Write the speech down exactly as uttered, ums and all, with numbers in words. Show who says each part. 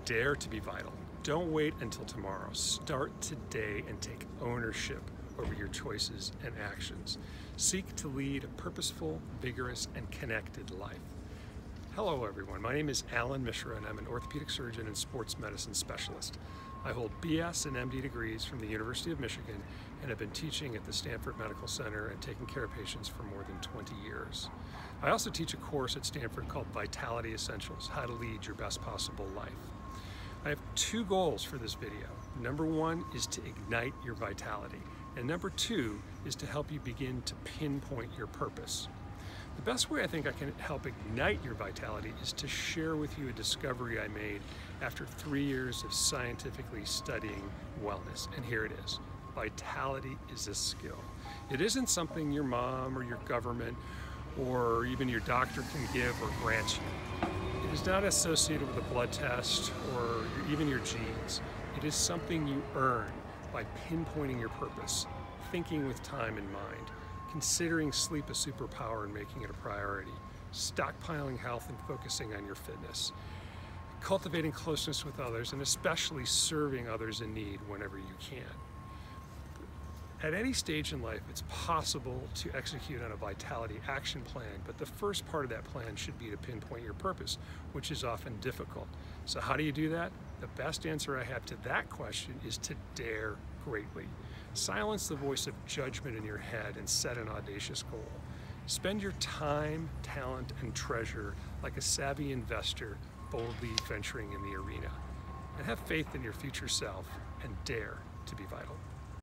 Speaker 1: Dare to be vital. Don't wait until tomorrow. Start today and take ownership over your choices and actions. Seek to lead a purposeful, vigorous, and connected life. Hello everyone, my name is Allan Mishra and I'm an orthopedic surgeon and sports medicine specialist. I hold B S and M D degrees from the University of Michigan and have been teaching at the Stanford Medical Center and taking care of patients for more than twenty years. I also teach a course at Stanford called Vitality Essentials, How to Lead Your Best Possible Life. I have two goals for this video. Number one is to ignite your vitality, and number two is to help you begin to pinpoint your purpose. The best way I think I can help ignite your vitality is to share with you a discovery I made after three years of scientifically studying wellness, and here it is. Vitality is a skill. It isn't something your mom or your government or even your doctor can give or grant you. It is not associated with a blood test or even your genes. It is something you earn by pinpointing your purpose, thinking with time in mind, considering sleep a superpower and making it a priority, stockpiling health and focusing on your fitness, cultivating closeness with others, and especially serving others in need whenever you can. At any stage in life, it's possible to execute on a vitality action plan, but the first part of that plan should be to pinpoint your purpose, which is often difficult. So how do you do that? The best answer I have to that question is to dare greatly. Silence the voice of judgment in your head and set an audacious goal. Spend your time, talent, and treasure like a savvy investor boldly venturing in the arena. And have faith in your future self and dare to be vital.